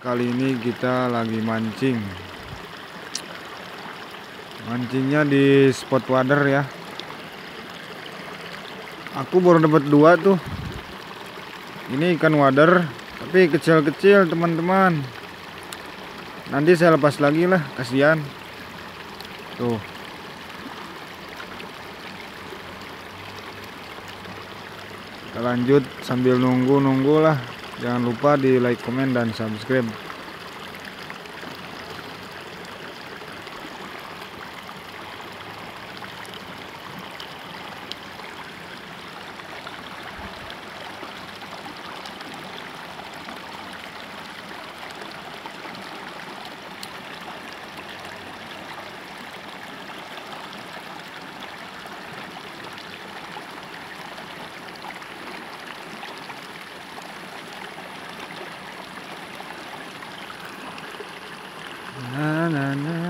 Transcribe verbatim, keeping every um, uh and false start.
Kali ini kita lagi mancing. Mancingnya di spot wader ya. Aku baru dapat dua tuh. Ini ikan wader, tapi kecil-kecil teman-teman. Nanti saya lepas lagi lah, kasihan. Tuh. Kita lanjut sambil nunggu-nunggu lah. Jangan lupa di like, komen, dan subscribe. Na, na, na.